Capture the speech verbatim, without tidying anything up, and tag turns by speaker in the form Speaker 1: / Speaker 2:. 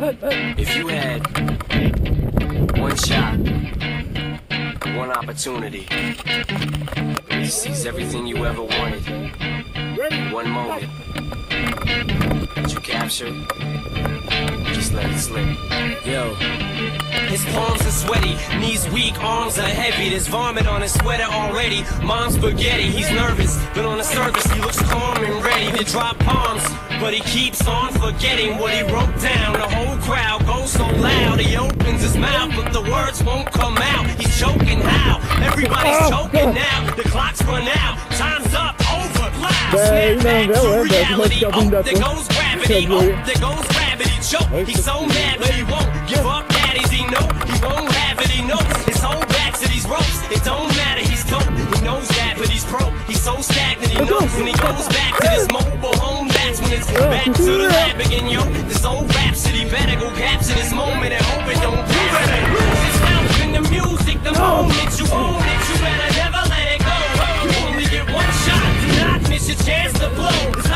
Speaker 1: If you had one shot, one opportunity, to seize everything you ever wanted, one moment that you captured, just let it slip. Yo. His palms are sweaty, knees weak, arms are heavy. There's vomit on his sweater already. Mom's spaghetti, he's nervous, but on the surface he looks calm and ready to drop bombs. But he keeps on forgetting what he wrote down. The whole crowd goes so loud, he opens his mouth, but the words won't come out. He's choking how? Everybody's choking now. The clock's run out, time's up, over, loud. Snap back to reality. Oh, there goes gravity. Oh, there goes gravity. Choke. He's so mad, but he won't give up. Daddies, he know he won't have it. He knows his whole back to these ropes. It don't matter. He's dope. He knows that, but he's broke. He's so stagnant. He knows when he goes back to this mobile home. That's when it's back to the lab again, yo. This old rhapsody better go capture this moment and hope it don't prove it. And lose itself in the music. The moment you own it, you better never let it go. You only get one shot. Do not miss your chance to blow.